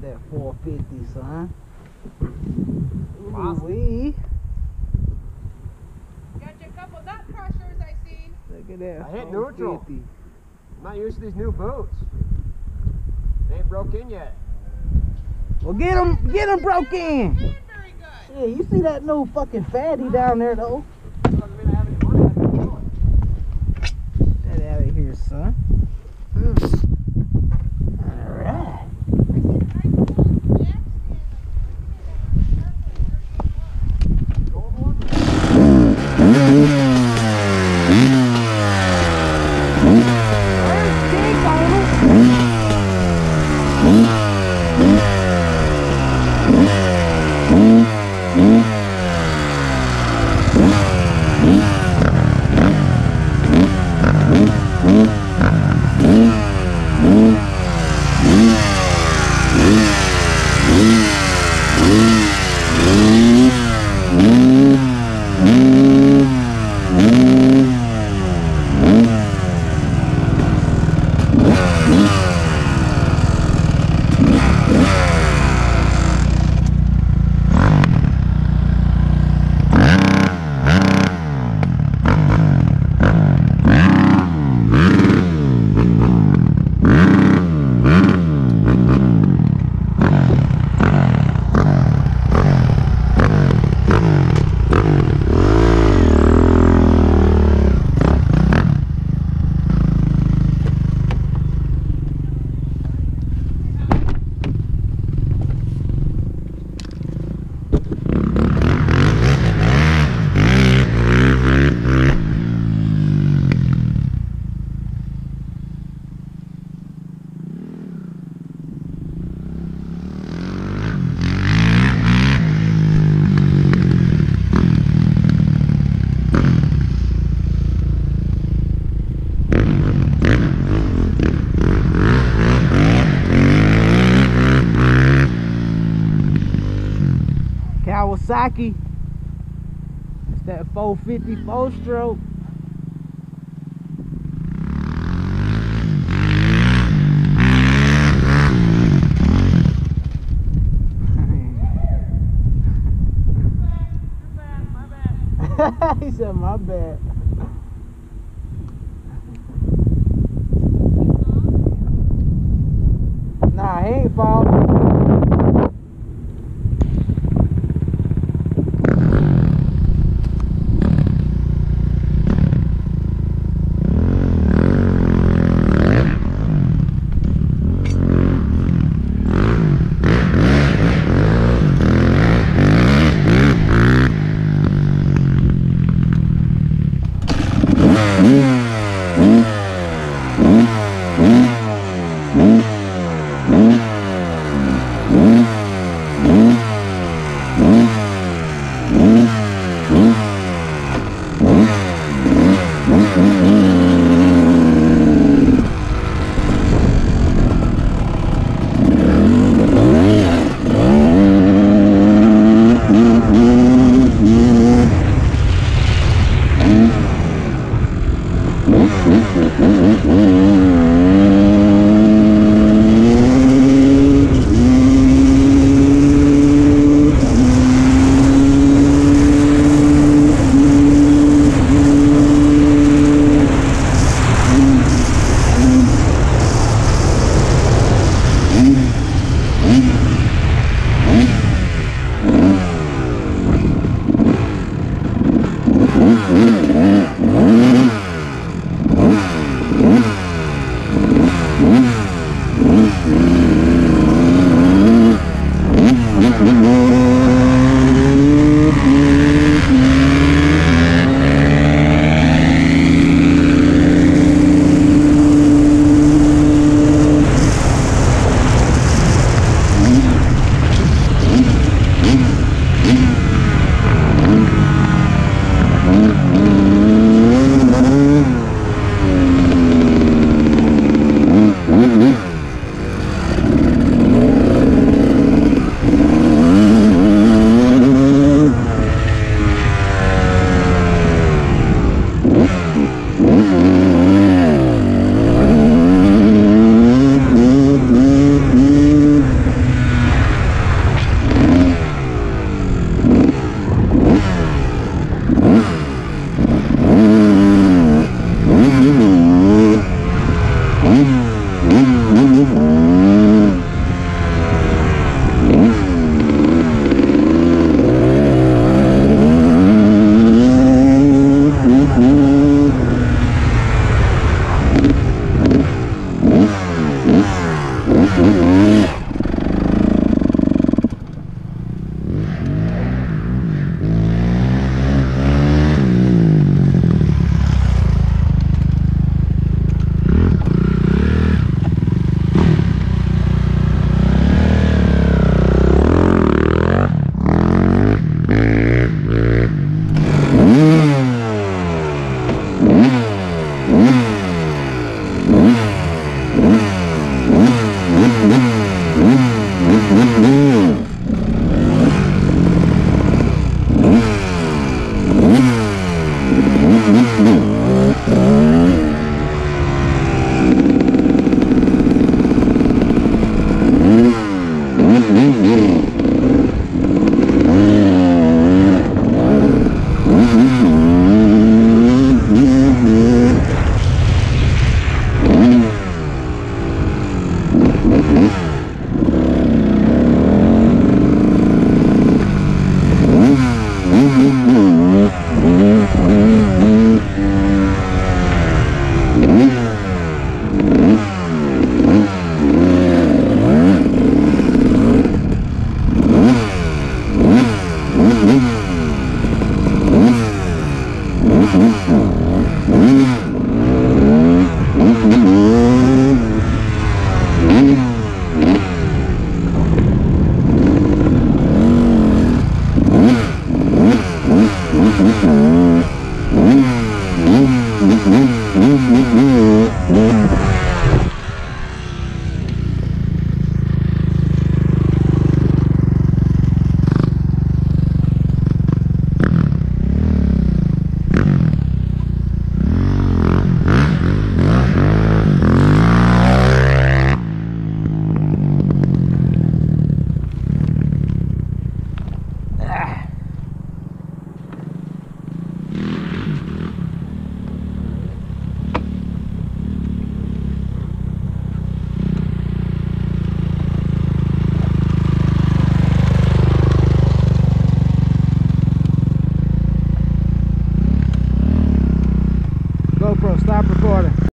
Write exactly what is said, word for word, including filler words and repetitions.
That four fifty, son. Wow. Ooh-wee. Got you a couple nut crushers I seen. Look at that. I hit four neutral. fifty. I'm not used to these new boots. They ain't broke in yet. Well, get him, get him broke in. Very good. Yeah, you see that new fucking fatty down there, though? Doesn't mean I have any money. I can do it. Get that out of here, son. Mm. All right. Gold one? Kawasaki. It's that four fifty four stroke. He said, my bad. Nah, he ain't falling. Mm-hmm.